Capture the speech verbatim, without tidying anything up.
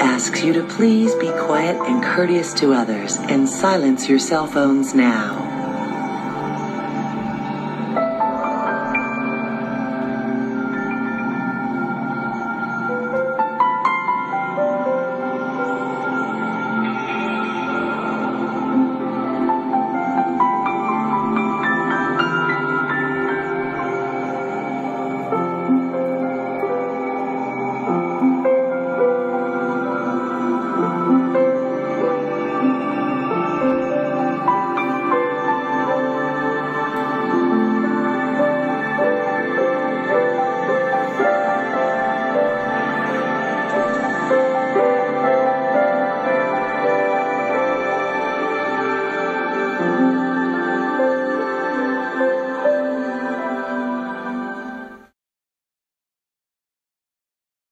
asks you to please be quiet and courteous to others and silence your cell phones now.